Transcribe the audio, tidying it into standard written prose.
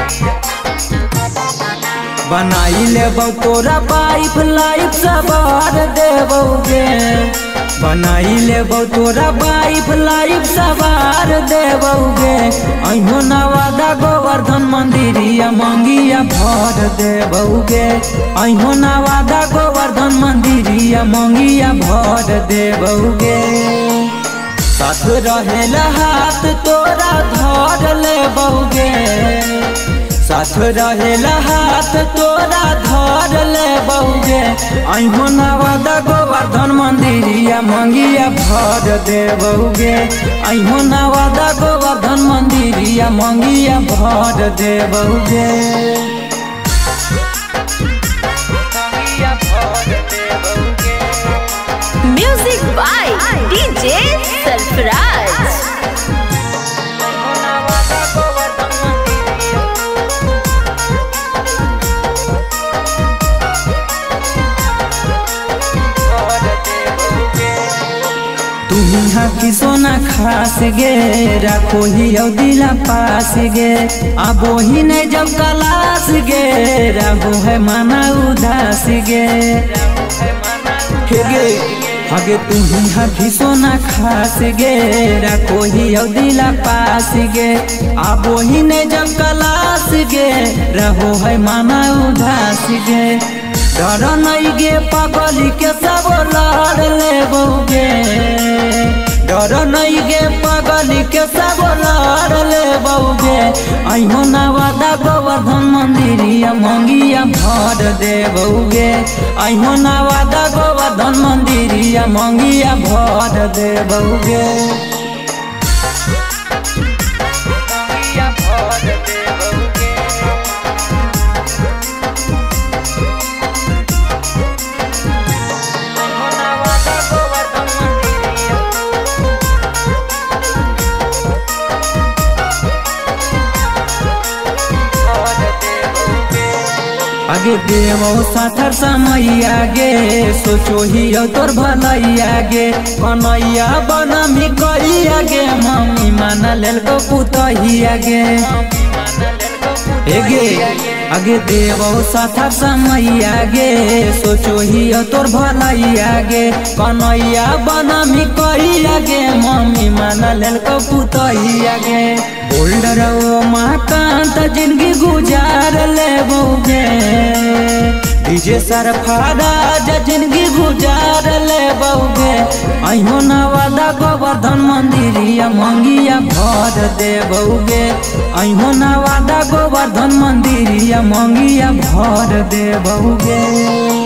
बनाई लेबो तोरा पाइप लाइफ सवार देबोगे। बनाई लेबो तोरा पाइप लाइफ सवार देबोगे। अहो नवादा गोवर्धन मंदिरिया मंगिया भर देबोगे। अहो नवादा गोवर्धन मंदिरिया मंगिया भर देबोगे। साथ रहेला हाथ तोरा धर लेबोगे। साथ रहेला हाथ तोरा धर लेबोगे। अहो नवादा गोवर्धन मंदिरिया मंगिया भर देबोगे। अहो नवादा गोवर्धन मंदिरिया मंगिया भर देबोगे। Music by DJ Sarfaraz. तुम्ही की सोना खास गे रखो ही दिला पास गे। आबो ही नहीं जब कलास गे रहो है माना उदास गे। आगे तुम्ही की सोना खास गे रखो ही दिला पास गे। आबो ही नहीं जब कलास गे रहो है माना उदास गे। डर नहीं गे पगली के सब लड़ लेबोगे। डर नहीं गे पगली के सब लड़ लेबोगे। अहो नवादा गोवर्धन मंदिरिया मंगिया भर देबोगे। अहो नवादा गोवर्धन मंदिरिया मंगिया भर देबोगे। आगे देवो साथर समैया गे सोचो ही तोर भलैया गे। कन्हैया बनमी कहिया गे मम्मी माना लेल को पुतहिया गे। आगे देवो साथर समैया गे सोचो ही तोर भलैया गे। कन्हैया बनमी कहिया गे मम्मी माना लेल को पुतहिया गे। बोल्डर महाकांत जिंदगी गुजार लेबोगे। डीजे सरफराज जिंदगी गुजार लेबोगे। अहो नवादा गोवर्धन मंदिरिया मंगिया भर देबोगे। अहो नवादा गोवर्धन मंदिरिया मंगिया भर देबोगे।